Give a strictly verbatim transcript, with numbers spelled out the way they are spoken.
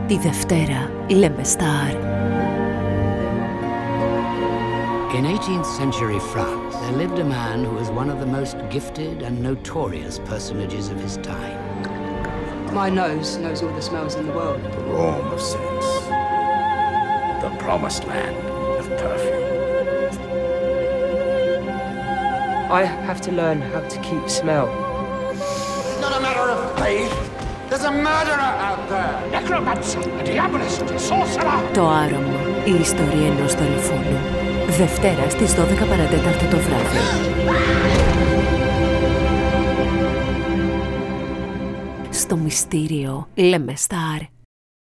Τη Δευτέρα λέμε στα Αρ. In eighteenth century France, there lived a man who was one of the most gifted and notorious personages of his time. My nose knows all the smells in the world. The Rome of scents. The promised land of perfume. I have to learn how to keep smell. It's not a matter of faith. There's a murderer out there. Necromancer, a diabolist, a sorcerer. Το Άρωμα, η ιστορία ενός δολοφόνου. Δευτέρα στις δώδεκα παρατέταρτο το βράδυ. Στο μυστήριο λέμε στα Αρ.